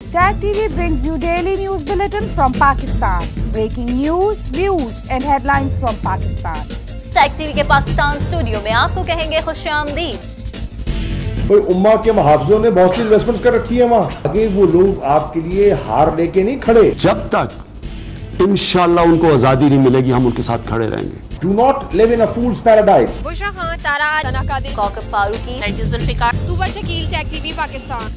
Tag TV brings you daily news bulletin from Pakistan. Breaking news, views and headlines from Pakistan. Tag TV के Pakistan studio में आपको कहेंगे खुशामदीद। कोई उम्मा के मुहाफिजों ने बहुत सी इन्वेस्टमेंट कर रखी है वहाँ, आगे वो लोग आपके लिए हार लेके नहीं खड़े। जब तक इंशाअल्लाह उनको आजादी नहीं मिलेगी, हम उनके साथ खड़े रहेंगे। Do not live in a fool's paradise. Bushra Khan, Sara तनाकादी, कौकब फारूकी, जुल्फिकार, तुबा शकील, टैग टीवी पाकिस्तान।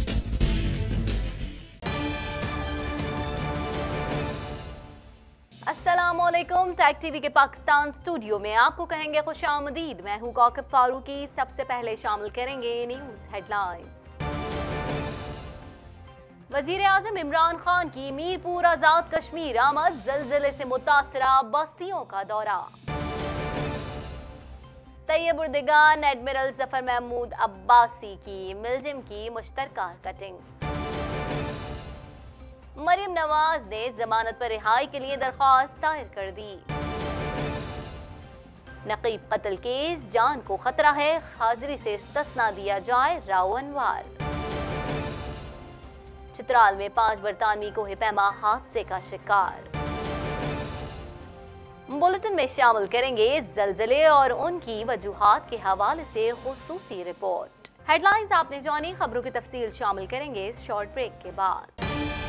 अस्सलामुअलैकुम। टैग टीवी के पाकिस्तान स्टूडियो में आपको कहेंगे खुशामदीद। मैं हूँ कौकब फारूकी। सबसे पहले शामिल करेंगे न्यूज हेडलाइंस। वजीर आजम इमरान खान की मीरपुर आजाद कश्मीर आमद, ज़लज़ले से मुतासरा बस्तियों का दौरा। Tayyip Erdogan admiral Zafar Mahmood Abbasi की मिल्जिम की मुश्तरका कटिंग। मरियम नवाज ने जमानत पर रिहाई के लिए दरख्वास्त दायर कर दी। नकीब कत्ल केस, जान को खतरा है, हाजिरी से इस्तिस्ना दिया जाए, राव अनवार। चित्राल में 5 बरतानवी कोहे पैमा हादसे का शिकार। बुलेटिन में शामिल करेंगे ज़लज़ले और उनकी वजूहात के हवाले से खुसूसी रिपोर्ट। हेडलाइंस आपने जानी, खबरों की तफसील शामिल करेंगे इस शॉर्ट ब्रेक के बाद।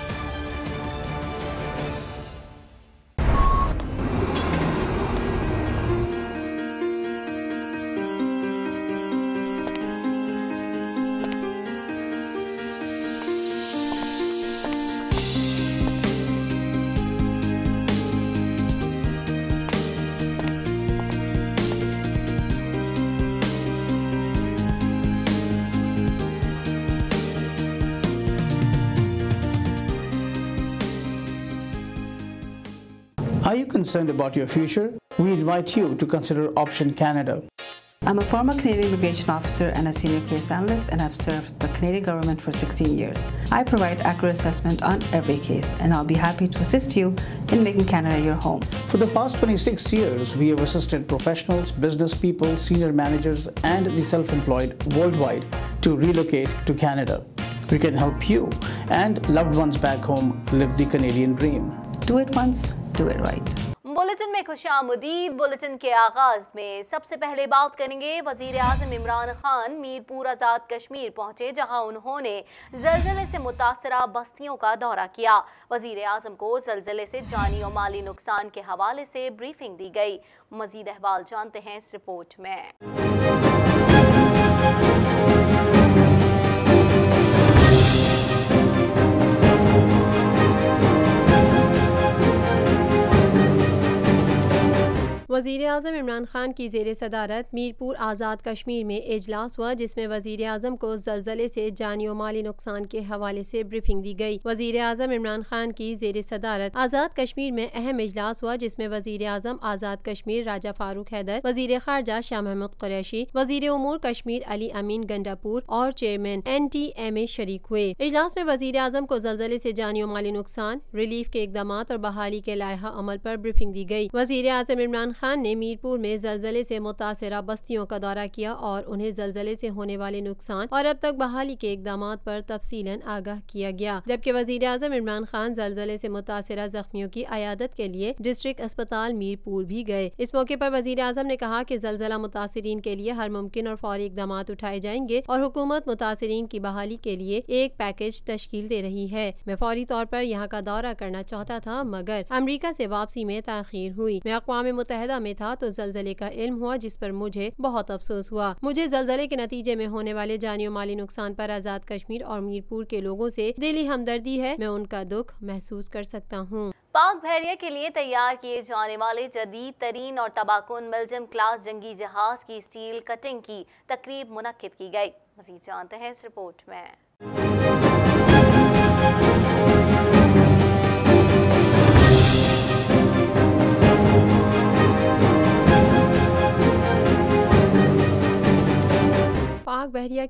Are you concerned about your future? We invite you to consider Option Canada. I'm a former Canadian immigration officer and a senior case analyst, and I've served the Canadian government for 16 years. I provide accurate assessment on every case, and I'll be happy to assist you in making Canada your home. For the past 26 years, we have assisted professionals, business people, senior managers, and the self-employed worldwide to relocate to Canada. We can help you and loved ones back home live the Canadian dream. Do it once, do it right. Bulletin में खुशामदीद। Bulletin के आगाज में सबसे पहले बात करेंगे वजीर आजम इमरान खान मीरपुर आजाद कश्मीर पहुंचे, जहां उन्होंने ज़लज़ले से मुतासरा बस्तियों का दौरा किया। वजीर आजम को ज़लज़ले से जानी और माली नुकसान के हवाले से ब्रीफिंग दी गई। मजीद अहवाल जानते हैं इस रिपोर्ट में। वज़ीर आज़म इमरान खान की ज़ेर सदारत मीरपुर आज़ाद कश्मीर में इजलास हुआ, जिसमें वज़ीर आज़म को ज़लज़ले से जानी और माली नुकसान के हवाले से ब्रीफिंग दी गई। वज़ीर आज़म इमरान खान की ज़ेर सदारत आज़ाद कश्मीर में अहम इजलास हुआ, जिसमें वज़ीर आज़म आज़ाद कश्मीर राजा फारूक हैदर, वज़ीर ख़ारजा शाह महमूद कुरैशी, वज़ीर उमूर कश्मीर अली अमीन गंडापुर और चेयरमैन NTMA शरीक हुए। इजलास में वज़ीर आज़म को ज़लज़ले से जानी और माली नुकसान, रिलीफ के इक़दामात और बहाली के लायहा अमल पर ब्रीफिंग दी गई। वज़ीर आज़म इमरान खान ने मीरपुर में ज़लज़ले से मुतासरा बस्तियों का दौरा किया और उन्हें ज़लज़ले से होने वाले नुकसान और अब तक बहाली के इक़दामात पर तफसीलन आगाह किया गया। जबकि वज़ीर आज़म इमरान खान ज़लज़ले से मुतासरा ज़ख्मियों की अयादत के लिए डिस्ट्रिक्ट अस्पताल मीरपुर भी गए। इस मौके पर वज़ीर आज़म ने कहा कि ज़लज़ला मुतासरीन के लिए हर मुमकिन और फौरी इक़दामात उठाए जाएंगे और हुकूमत मुतासरीन की बहाली के लिए एक पैकेज तश्कील दे रही है। मैं फौरी तौर पर यहाँ का दौरा करना चाहता था, मगर अमरीका से वापसी में ताख़ीर हुई। मैं अक़वाम मुत्तहिदा में था तो ज़लज़ले का इल्म हुआ, जिस पर मुझे बहुत अफसोस हुआ। मुझे ज़लज़ले के नतीजे में होने वाले जानी और माली नुकसान पर आज़ाद कश्मीर और मीरपुर के लोगों से दिली हमदर्दी है। मैं उनका दुख महसूस कर सकता हूँ। पाक बहरिया के लिए तैयार किए जाने वाले जदीद तरीन और तबाकुन मिल्जिम क्लास जंगी जहाज की स्टील कटिंग की तकरीब मुनक्किद की गई। मज़ीद जानते हैं इस रिपोर्ट में। पाक बहरिया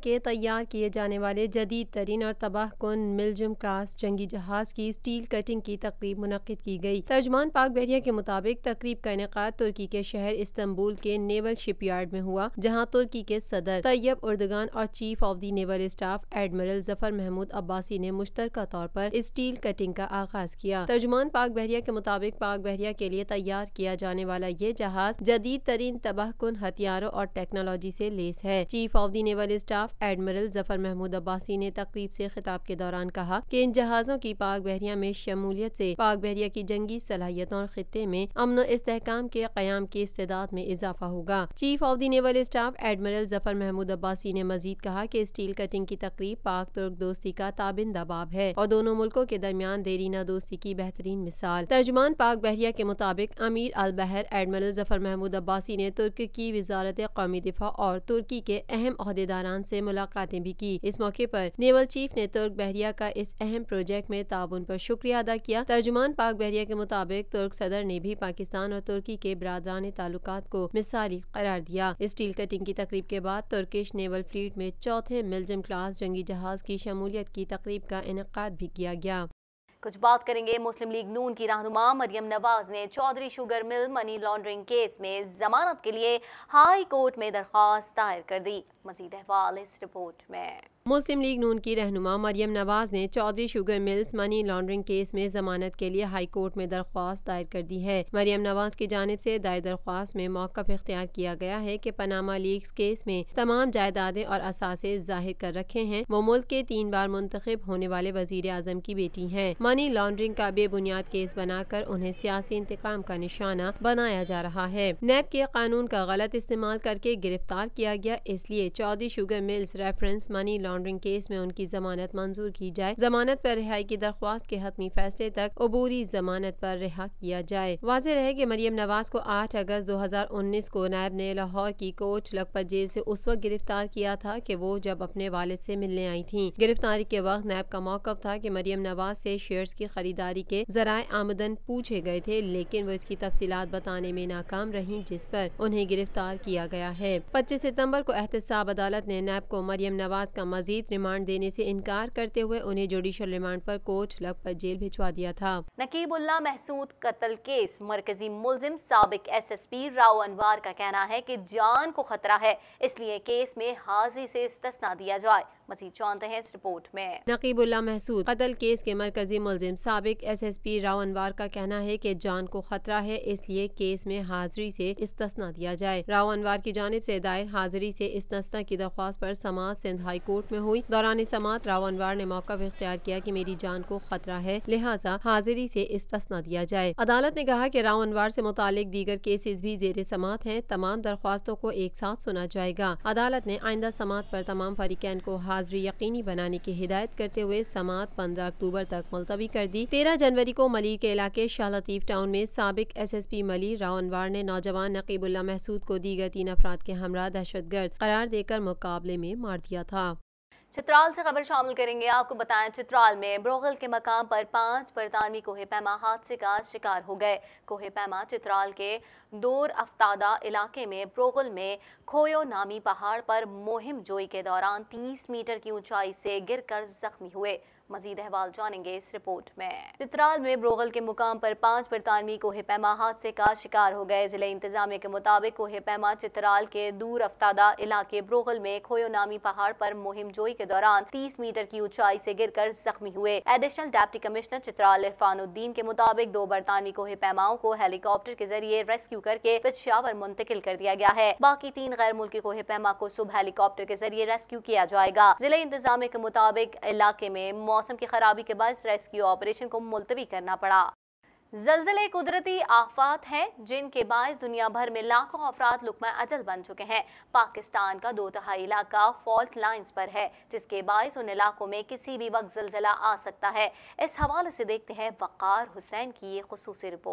کے تیار کیے جانے والے جدید ترین اور تباہ کن ملجم کلاس جنگی جہاز کی اسٹیل کٹنگ کی تقریب منعقد کی گئی۔ ترجمان پاک بحریہ کے مطابق تقریب کا انعقاد ترکی کے شہر استنبول کے نیول شپ یارڈ میں ہوا، جہاں ترکی کے صدر طیب اردگان اور chief of the naval staff admiral Zafar Mahmood Abbasi نے مشترکہ طور پر اسٹیل کٹنگ کا آغاز کیا۔ ترجمان پاک بحریہ کے مطابق پاک بحریہ کے لیے تیار کیا جانے والا یہ جہاز جدید ترین تباہ کن ہتھیاروں اور ٹیکنالوجی سے لیس ہے۔ Chief of the naval staff admiral Zafar Mahmood Abbasi نے تقریب سے خطاب کے دوران کہا کہ ان جہازوں کی پاک بحریہ میں شمولیت سے پاک بحریہ کی جنگی صلاحیتوں اور خطے میں امن و استحکام کے قیام کی استعداد میں اضافہ ہوگا۔ Chief of the naval staff admiral Zafar Mahmood Abbasi نے مزید کہا کہ اسٹیل کٹنگ کی تقریب پاک ترک دوستی کا تابندہ باب ہے اور دونوں ملکوں کے درمیان دیرینہ دوستی کی بہترین مثال۔ ترجمان پاک بحریہ کے مطابق امیر البحر ایڈمرل ظفر محمود عباسی نے ترک کی وزارت قومی دفاع اور ترکی کے اہم عہدیداران سے ملاقاتیں بھی کی۔ اس موقع پر نیول چیف نے ترک بحریہ کا اس اہم پروجیکٹ میں تعاون پر شکریہ ادا کیا۔ ترجمان پاک بحریہ کے مطابق ترک صدر نے بھی پاکستان اور ترکی کے برادرانہ تعلقات کو مثالی قرار دیا۔ اسٹیل کٹنگ کی تقریب کے بعد ترکش نیول فلیٹ میں چوتھے ملجم کلاس جنگی جہاز کی شمولیت کی تقریب کا انعقاد بھی کیا گیا۔ کچھ بات کریں گے مسلم لیگ نون کی رہنما مریم نواز نے چودھری شوگر مل منی لانڈرنگ کیس میں ضمانت کے لیے ہائی کورٹ میں درخواست دائر کر دی۔ مزید احوال اس رپورٹ میں۔ مسلم لیگ نون کی رہنما مریم نواز نے Chaudhry sugar mills money laundering case میں ضمانت کے لیے ہائی کورٹ میں درخواست دائر کر دی ہے۔ مریم نواز کی جانب سے دائر درخواست میں موقف اختیار کیا گیا ہے کہ پاناما لیکس کیس میں تمام جائیدادیں اور اثاثے ظاہر کر رکھے ہیں۔ وہ ملک کے 3 بار منتخب ہونے والے وزیر اعظم کی بیٹی ہیں۔ منی لانڈرنگ کا بے بنیاد کیس بنا کر انہیں سیاسی انتقام کا نشانہ بنایا جا رہا ہے۔ نیب کے قانون کا غلط استعمال کر کے گرفتار کیا گیا، اس لیے Chaudhry sugar mills reference money laundering case میں ان کی ضمانت منظور کی جائے۔ ضمانت پر رہائی کی درخواست کے حتمی فیصلے تک عبوری ضمانت پر رہا کیا جائے۔ واضح رہے کہ مریم نواز کو 8 اگست 2019 کو نیب نے لاہور کی کوٹ لکھپت جیل سے اس وقت گرفتار کیا تھا کہ وہ جب اپنے والد سے ملنے آئی تھیں۔ گرفتاری کے وقت نیب کا موقف تھا کہ مریم نواز سے شیئرز کی خریداری کے ذرائع آمدن پوچھے گئے تھے، لیکن وہ اس کی تفصیلات بتانے میں ناکام رہیں، جس پر انہیں گرفتار کیا گیا ہے۔ 25 ستمبر کو احتساب عدالت نے نیب کو مریم نواز کا مزید ریمانڈ دینے سے انکار کرتے ہوئے انہیں جوڈیشل ریمانڈ پر کوٹ لکھپت جیل بھجوا دیا تھا۔ نقیب اللہ محسود قتل کیس مرکزی ملزم سابق SSP راؤ انوار کا کہنا ہے کہ جان کو خطرہ ہے، اس لیے کیس میں حاضری سے استثنا دیا جائے۔ مزید جانتے ہیں اس رپورٹ میں۔ نقیب اللہ محسود قتل کیس کے مرکزی ملزم سابق SSP راؤ انوار کا کہنا ہے کہ جان کو خطرہ ہے، اس لیے کیس میں حاضری سے استثنا دیا جائے۔ راؤ انوار کی جانب سے دائر حاضری سے استثنا کی درخواست پر سماعت سندھ ہائی کورٹ میں ہوئی۔ دوران سماعت راؤ انوار نے موقف اختیار کیا کہ میری جان کو خطرہ ہے، لہٰذا حاضری سے استثنا دیا جائے۔ عدالت نے کہا کہ راؤ انوار سے متعلق دیگر کیسز بھی زیر سماعت ہیں، تمام درخواستوں کو ایک ساتھ سنا جائے گا۔ عدالت نے آئندہ سماعت پر تمام فریقین کو حاضری یقینی بنانے کی ہدایت کرتے ہوئے سماعت 15 اکتوبر تک ملتوی کر دی۔ 13 جنوری کو ملیر کے علاقے شاہ لطیف ٹاؤن میں سابق SSP ملیر راؤ انوار نے نوجوان نقیب اللہ محسود کو دیگر 3 افراد کے ہمراہ دہشت گرد قرار دے کر مقابلے میں مار دیا تھا۔ چترال سے خبر شامل کریں گے۔ آپ کو بتائیں چترال میں بروغل کے مقام پر 5 برطانوی کوہ پیما حادثے کا شکار ہو گئے۔ کوہ پیما چترال کے دور افتادہ علاقے میں بروغل میں کھویو نامی پہاڑ پر مہم جوئی کے دوران 30 میٹر کی اونچائی سے گر کر زخمی ہوئے۔ مزید احوال جانیں گے اس رپورٹ میں۔ چترال میں بروغل کے مقام پر 5 برطانوی کوہ پیما حادثے کا شکار ہو گئے۔ ضلع انتظامیہ کے مطابق کوہ پیما چترال کے دور افتادہ علاقے بروغل میں کھویو نامی پہاڑ پر مہم جوئی کے دوران 30 میٹر کی اونچائی سے گر کر زخمی ہوئے۔ Additional deputy commissioner Chitral Irfan Uddin کے مطابق 2 برطانوی کوہ پیماؤں کو ہیلی کاپٹر کے ذریعے ریسکیو کر کے پشاور منتقل کر دیا گیا ہے۔ باقی 3 غیر ملکی کوہ پیما کو صبح ہیلی کاپٹر کے ذریعے ریسکیو کیا جائے گا۔ ضلع انتظامیہ کے مطابق علاقے میں موسم کی خرابی کے باعث ریسکیو آپریشن کو ملتوی کرنا پڑا۔ زلزلے قدرتی آفات ہیں جن کے باعث دنیا بھر میں لاکھوں افراد لقمہ اجل بن چکے ہیں۔ پاکستان کا 2/3 علاقہ فالٹ لائنز پر ہے، جس کے باعث ان علاقوں میں کسی بھی وقت زلزلہ آ سکتا ہے۔ اس حوالے سے دیکھتے ہیں وقار حسین کی یہ خصوصی رپورٹ۔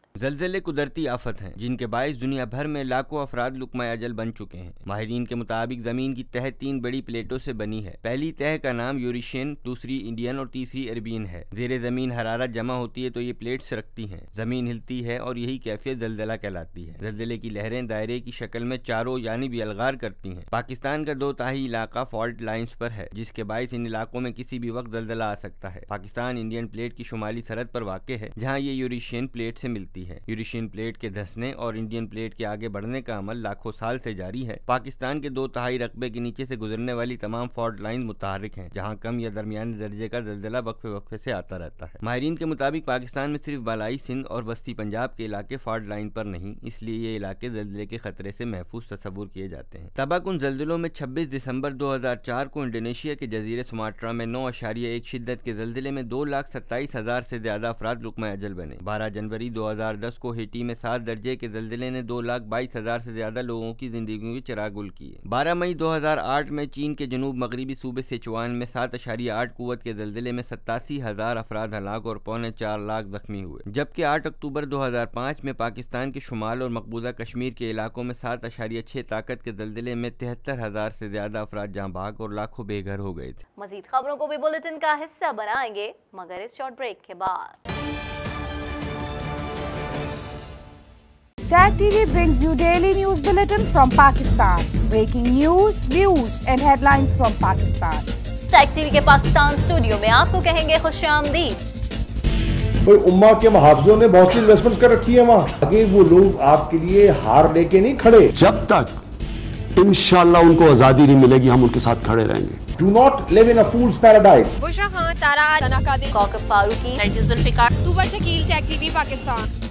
زلزلے قدرتی آفت ہیں جن کے باعث دنیا بھر میں لاکھوں افراد لقمہ اجل بن چکے ہیں۔ ماہرین کے مطابق زمین کی تہہ 3 بڑی پلیٹوں سے بنی ہے۔ پہلی تہہ کا نام یوریشین، دوسری انڈین اور تیسری عربین ہے۔ زیر زمین حرارت جمع ہوتی ہے تو یہ پلیٹس رکھتی ہیں، زمین ہلتی ہے اور یہی کیفیت زلزلہ کہلاتی ہے۔ زلزلے کی لہریں دائرے کی شکل میں چاروں جانب الغار کرتی ہیں۔ پاکستان کا 2/3 علاقہ فالٹ لائنز پر ہے جس کے باعث ان علاقوں میں کسی بھی وقت زلزلہ آ سکتا ہے۔ پاکستان انڈین پلیٹ کی شمالی سرحد پر واقع ہے جہاں یہ یوریشین پلیٹ سے ملتی ہے۔ یوریشین پلیٹ کے دھسنے اور انڈین پلیٹ کے آگے بڑھنے کا عمل لاکھوں سال سے جاری ہے۔ پاکستان کے 2/3 رقبے کے نیچے سے گزرنے والی تمام فالٹ لائن متحرک ہیں جہاں کم یا درمیانے درجے کا زلزلہ وقفے وقفے سے آتا رہتا ہے۔ ماہرین کے مطابق پاکستان میں صرف بالائی سندھ اور وسطی پنجاب کے علاقے فالٹ لائن پر نہیں، اس لیے یہ علاقے زلزلے کے خطرے سے محفوظ تصور کیے جاتے ہیں۔ تباہ کن زلزلوں میں 26 دسمبر 2004 کو انڈونیشیا کے جزیرے سماٹرا میں 9.1 شدت کے زلزلے میں 2,27,000 سے زیادہ افراد لقمہ اجل بنے۔ 12 جنوری 2010 کو ہیٹی میں 7 درجے کے زلزلے نے 2,22,000 سے زیادہ لوگوں کی زندگیوں کی چراغ گل کیے۔ 12 مئی 2008 میں چین کے جنوب مغربی صوبے سیچوان میں 7.8 قوت کے زلزلے میں 87,000 افراد ہلاک اور 4.25 لاکھ زخمی ہوئے، جبکہ 8 اکتوبر 2005 میں پاکستان کے شمال اور مقبوضہ کشمیر کے علاقوں میں 7.6 طاقت کے زلزلے میں 73,000 سے زیادہ افراد جاں بحق اور لاکھوں بے گھر ہو گئے تھے۔ مزید خبروں کو بھی بلیٹن کا حصہ بنائیں گے مگر اس شارٹ بریک کے بعد۔ TAG TV brings you daily news bulletin from Pakistan. Breaking news, views and headlines from Pakistan. TAG TV کے پاکستان اسٹوڈیو میں آپ کو کہیں گے خوش آمدید۔ امہ کے محافظوں نے بہت سی انویسٹمنٹ کر رکھی ہے وہاں، آگے وہ لوگ آپ کے لیے ہار لے کے نہیں کھڑے۔ جب تک انشاءاللہ ان کو آزادی نہیں ملے گی ہم ان کے ساتھ کھڑے رہیں گے۔ Do not live in a fool's paradise. بشرا خان، سارا، ثنا قادری، کوکب فاروقی، نرجس ذوالفقار، طوبہ شکیل، TAG TV پاکستان۔